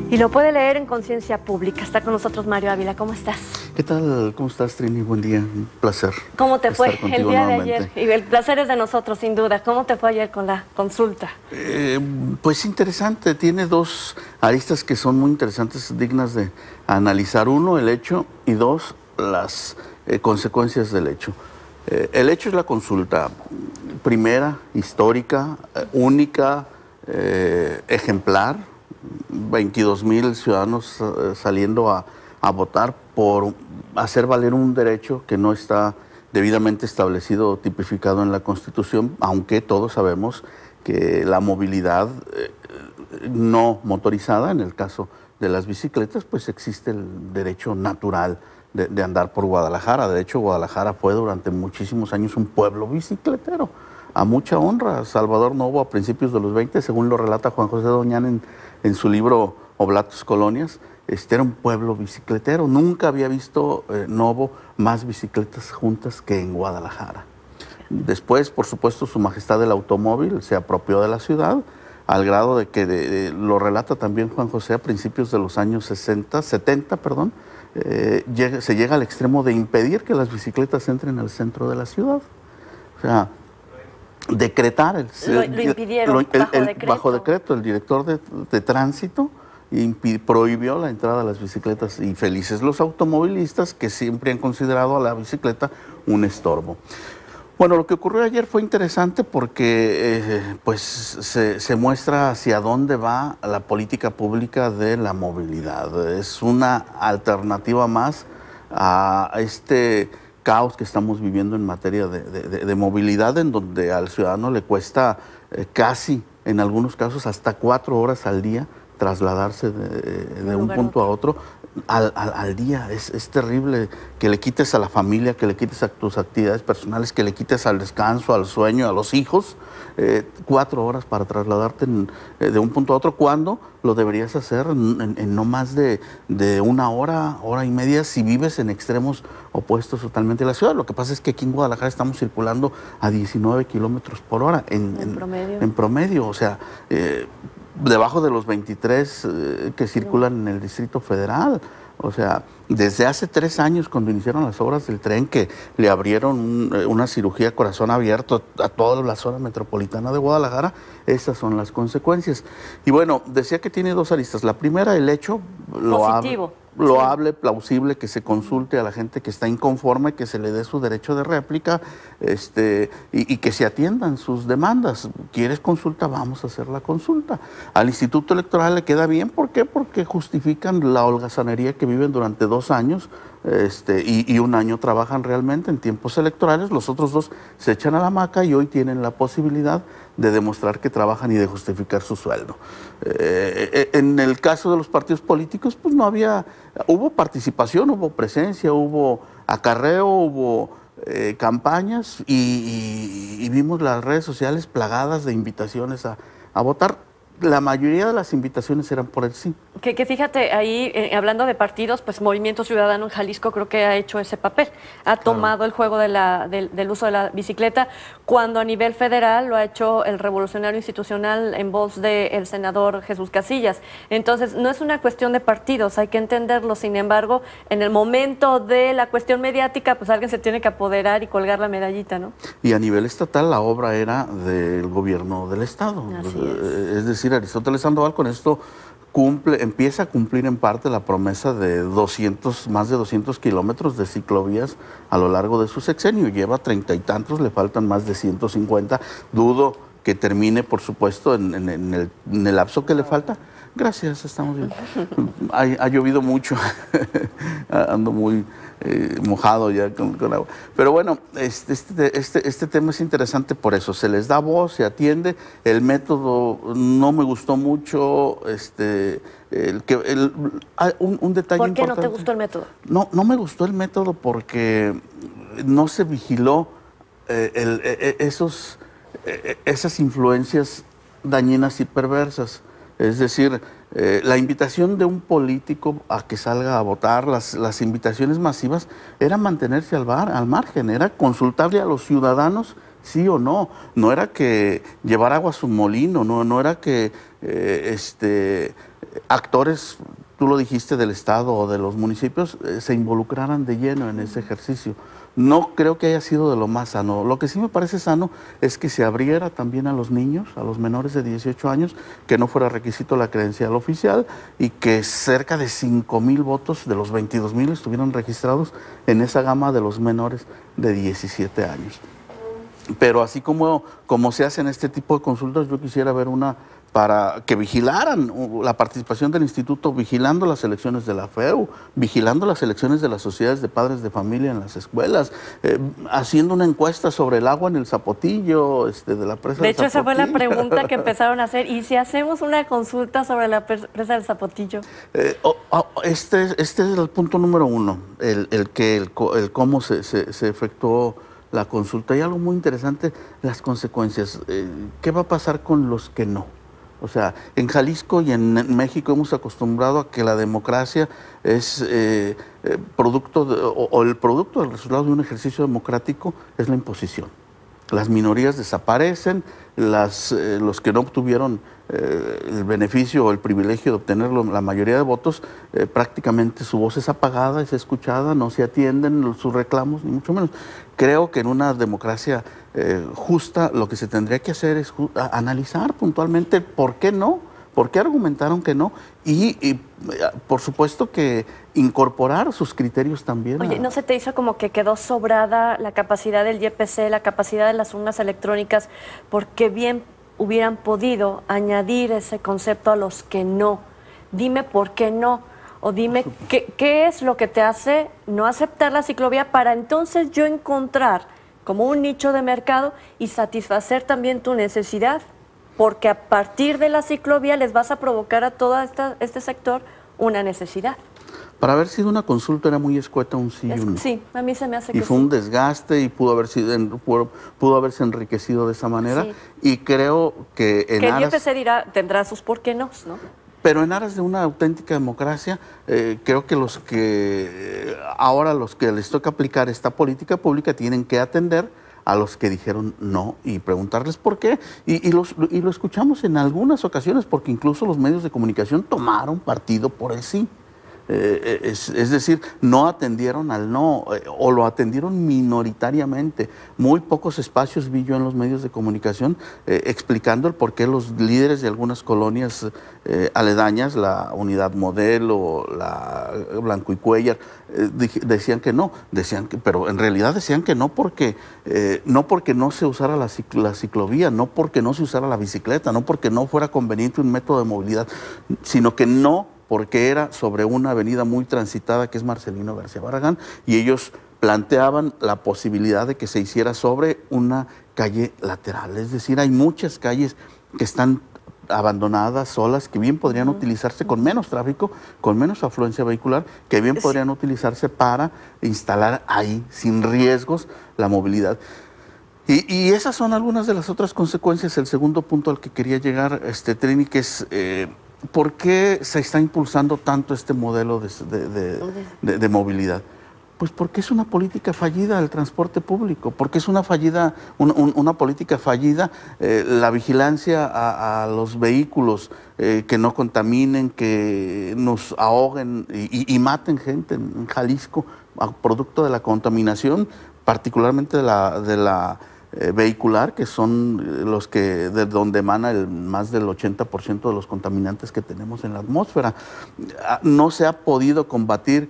Y lo puede leer en Conciencia Pública. Está con nosotros Mario Ávila. ¿Cómo estás? ¿Qué tal? ¿Cómo estás, Trini? Buen día. Un placer. ¿Cómo te fue el día nuevamente. de ayer? Y el placer es de nosotros, sin duda. ¿Cómo te fue ayer con la consulta? Pues interesante. Tiene dos aristas que son muy interesantes, dignas de analizar. Uno, el hecho, y dos, las consecuencias del hecho. El hecho es la consulta primera, histórica, única, ejemplar. 22,000 ciudadanos saliendo a votar por hacer valer un derecho que no está debidamente establecido o tipificado en la Constitución, aunque todos sabemos que la movilidad no motorizada, en el caso de las bicicletas, pues existe el derecho natural de andar por Guadalajara. De hecho, Guadalajara fue durante muchísimos años un pueblo bicicletero, a mucha honra. Salvador Novo, a principios de los 20, según lo relata Juan José Doñán en su libro Oblatos Colonias, era un pueblo bicicletero. Nunca había visto Novo más bicicletas juntas que en Guadalajara. Después, por supuesto, Su Majestad el Automóvil se apropió de la ciudad, al grado de que, lo relata también Juan José, a principios de los años 70, se llega al extremo de impedir que las bicicletas entren al centro de la ciudad. O sea, decretar. Lo impidieron bajo decreto. El director de tránsito prohibió la entrada de las bicicletas, y felices los automovilistas que siempre han considerado a la bicicleta un estorbo. Bueno, lo que ocurrió ayer fue interesante porque pues se muestra hacia dónde va la política pública de la movilidad. Es una alternativa más a este caos que estamos viviendo en materia de movilidad, en donde al ciudadano le cuesta casi, en algunos casos, hasta 4 horas al día trasladarse de un punto a otro al día. Es terrible que le quites a la familia, que le quites a tus actividades personales, que le quites al descanso, al sueño, a los hijos, 4 horas para trasladarte de un punto a otro, cuando lo deberías hacer en no más de 1 hora, hora y media, si vives en extremos opuestos totalmente a la ciudad. Lo que pasa es que aquí en Guadalajara estamos circulando a 19 kilómetros por hora en promedio, o sea, debajo de los 23 que circulan en el Distrito Federal. O sea, desde hace 3 años, cuando iniciaron las obras del tren, que le abrieron una cirugía corazón abierto a toda la zona metropolitana de Guadalajara, esas son las consecuencias. Y bueno, decía que tiene dos aristas. La primera, el hecho loable, plausible, que se consulte a la gente que está inconforme, que se le dé su derecho de réplica, y que se atiendan sus demandas. ¿Quieres consulta? Vamos a hacer la consulta. Al Instituto Electoral le queda bien. ¿Por qué? Porque justifican la holgazanería que viven durante 2 años, y 1 año trabajan realmente en tiempos electorales. Los otros 2 se echan a la hamaca y hoy tienen la posibilidad de demostrar que trabajan y de justificar su sueldo. En el caso de los partidos políticos, pues hubo participación, hubo presencia, hubo acarreo, hubo campañas, y vimos las redes sociales plagadas de invitaciones a votar. La mayoría de las invitaciones eran por el sí. Que fíjate, ahí, hablando de partidos, pues Movimiento Ciudadano en Jalisco creo que ha hecho ese papel. Ha tomado el juego del uso de la bicicleta, cuando a nivel federal lo ha hecho el Revolucionario Institucional en voz del senador Jesús Casillas. Entonces, no es una cuestión de partidos, hay que entenderlo. Sin embargo, en el momento de la cuestión mediática, pues alguien se tiene que apoderar y colgar la medallita, ¿no? Y a nivel estatal, la obra era del gobierno del estado. Así es. Es decir, Aristóteles Sandoval con esto empieza a cumplir en parte la promesa de más de 200 kilómetros de ciclovías a lo largo de su sexenio. Lleva 30 y tantos, le faltan más de 150. Dudo que termine, por supuesto, en el lapso que le falta. Gracias, estamos bien. Ha llovido mucho, ando muy mojado ya con agua. Pero bueno, este tema es interesante por eso. Se les da voz, se atiende. El método no me gustó mucho. Un detalle ¿Por qué importante. no te gustó el método? No me gustó el método porque no se vigiló esas influencias dañinas y perversas. Es decir, la invitación de un político a que salga a votar, las invitaciones masivas, era mantenerse al margen, era consultarle a los ciudadanos sí o no. No era que llevar agua a su molino, no era que actores, tú lo dijiste, del Estado o de los municipios, se involucraran de lleno en ese ejercicio. No creo que haya sido de lo más sano. Lo que sí me parece sano es que se abriera también a los niños, a los menores de 18 años, que no fuera requisito la credencial oficial y que cerca de 5,000 votos de los 22,000 estuvieran registrados en esa gama de los menores de 17 años. Pero así como se hacen este tipo de consultas, yo quisiera ver una para que vigilaran la participación del instituto, vigilando las elecciones de la FEU, vigilando las elecciones de las sociedades de padres de familia en las escuelas, haciendo una encuesta sobre el agua en el Zapotillo, de la presa de del hecho, esa fue la Zapotillo. pregunta que empezaron a hacer. ¿Y si hacemos una consulta sobre la presa del Zapotillo? Este es el punto número uno, el cómo se efectuó la consulta. Y algo muy interesante, las consecuencias. ¿Qué va a pasar con los que no? O sea, en Jalisco y en México hemos acostumbrado a que la democracia es producto el producto del resultado de un ejercicio democrático es la imposición. Las minorías desaparecen, los que no obtuvieron el beneficio o el privilegio de obtener la mayoría de votos, prácticamente su voz es apagada, es escuchada, no se atienden sus reclamos, ni mucho menos. Creo que en una democracia justa lo que se tendría que hacer es analizar puntualmente por qué no, por qué argumentaron que no y por supuesto que incorporar sus criterios también. Oye, ¿no se te hizo como que quedó sobrada la capacidad del YPC, la capacidad de las urnas electrónicas, porque bien hubieran podido añadir ese concepto a los que no? Dime por qué no, o dime qué es lo que te hace no aceptar la ciclovía para entonces yo encontrar como un nicho de mercado y satisfacer también tu necesidad, porque a partir de la ciclovía les vas a provocar a todo este sector una necesidad. Para haber sido una consulta era muy escueta un sí y un no. Sí, a mí se me hace que y fue un desgaste y pudo haberse enriquecido de esa manera. Sí. Y creo que en que el IFC dirá, tendrá sus por qué no, ¿no? Pero en aras de una auténtica democracia, creo que ahora los que les toca aplicar esta política pública tienen que atender a los que dijeron no y preguntarles por qué. Y lo escuchamos en algunas ocasiones, porque incluso los medios de comunicación tomaron partido por el sí. Es decir, no atendieron al no, o lo atendieron minoritariamente. Muy pocos espacios vi yo en los medios de comunicación explicando el por qué los líderes de algunas colonias aledañas, la Unidad Modelo, la Blanco y Cuéllar, decían que no, pero en realidad decían que no porque no se usara la ciclovía, no porque no se usara la bicicleta, no porque no fuera conveniente un método de movilidad, sino que no porque era sobre una avenida muy transitada que es Marcelino García Barragán, y ellos planteaban la posibilidad de que se hiciera sobre una calle lateral. Es decir, hay muchas calles que están abandonadas, solas, que bien podrían utilizarse con menos tráfico, con menos afluencia vehicular, que bien podrían utilizarse para instalar ahí, sin riesgos, la movilidad. Y esas son algunas de las otras consecuencias. El segundo punto al que quería llegar, Trini, que es ¿por qué se está impulsando tanto este modelo de movilidad? Pues porque es una política fallida el transporte público, porque es una política fallida la vigilancia a los vehículos que no contaminen, que nos ahoguen y maten gente en Jalisco, producto de la contaminación, particularmente de la vehicular, que son los que de donde emana más del 80% de los contaminantes que tenemos en la atmósfera. No se ha podido combatir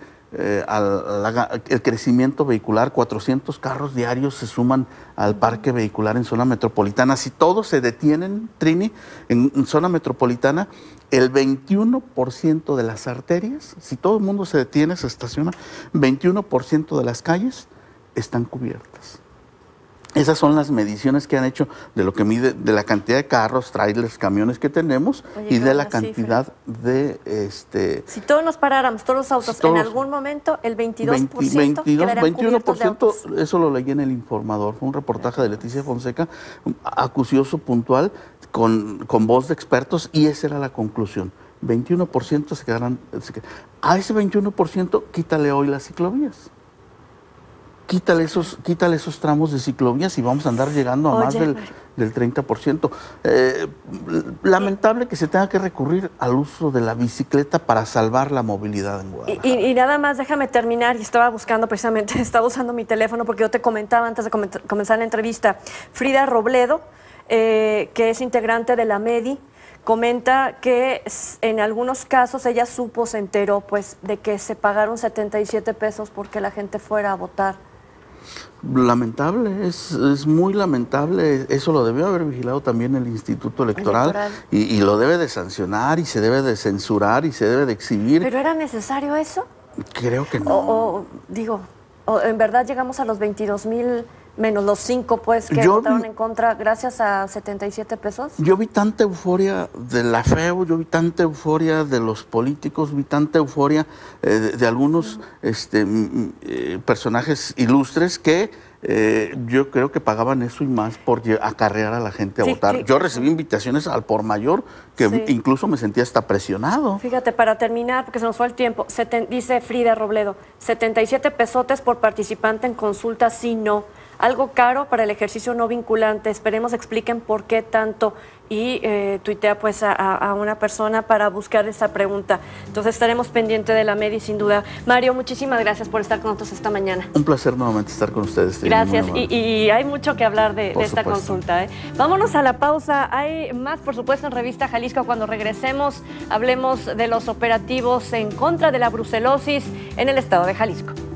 el crecimiento vehicular. 400 carros diarios se suman al parque vehicular en zona metropolitana. Si todos se detienen, Trini, en zona metropolitana, el 21% de las arterias, si todo el mundo se detiene, se estaciona, 21% de las calles están cubiertas. Esas son las mediciones que han hecho de lo que mide, de la cantidad de carros, trailers, camiones que tenemos. Oye, y de la cantidad de... Si todos nos paráramos, todos los autos, en algún momento el 22% quedarían cubiertos de autos. Eso lo leí en El Informador, fue un reportaje de Leticia Fonseca, acucioso, puntual, con voz de expertos, y esa era la conclusión. 21% se quedarán... A ese 21% quítale hoy las ciclovías. quítale esos tramos de ciclovías y vamos a andar llegando a más del 30%. Lamentable que se tenga que recurrir al uso de la bicicleta para salvar la movilidad en Guadalajara. Y nada más, déjame terminar, y estaba buscando precisamente, estaba usando mi teléfono porque yo te comentaba antes de comenzar la entrevista, Frida Robledo, que es integrante de la MEDI, comenta que en algunos casos ella se enteró pues de que se pagaron 77 pesos porque la gente fuera a votar. Lamentable, es muy lamentable. Eso lo debió haber vigilado también el Instituto Electoral. Y lo debe de sancionar y se debe de censurar y se debe de exhibir. ¿Pero era necesario eso? Creo que no. O en verdad llegamos a los 22,000 menos los 5 pues que votaron en contra gracias a 77 pesos. Yo vi tanta euforia de la FEU, yo vi tanta euforia de los políticos, vi tanta euforia de algunos personajes ilustres que yo creo que pagaban eso y más por acarrear a la gente a votar. Yo recibí invitaciones al por mayor que incluso me sentía hasta presionado. Fíjate, para terminar, porque se nos fue el tiempo, dice Frida Robledo, 77 pesotes por participante en consulta, sí, no. Algo caro para el ejercicio no vinculante. Esperemos expliquen por qué tanto. Y tuitea pues a una persona para buscar esa pregunta. Entonces estaremos pendientes de la MEDI sin duda. Mario, muchísimas gracias por estar con nosotros esta mañana. Un placer nuevamente estar con ustedes. Gracias. Y hay mucho que hablar de esta consulta. Vámonos a la pausa. Hay más, por supuesto, en Revista Jalisco. Cuando regresemos, hablemos de los operativos en contra de la brucelosis en el estado de Jalisco.